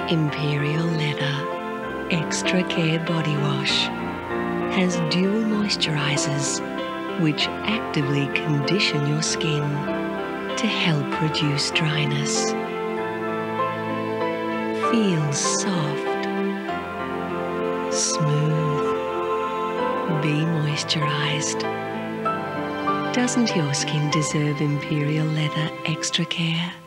Imperial Leather Extra Care Body Wash has dual moisturizers which actively condition your skin to help reduce dryness. Feels soft, smooth, be moisturized. Doesn't your skin deserve Imperial Leather Extra Care?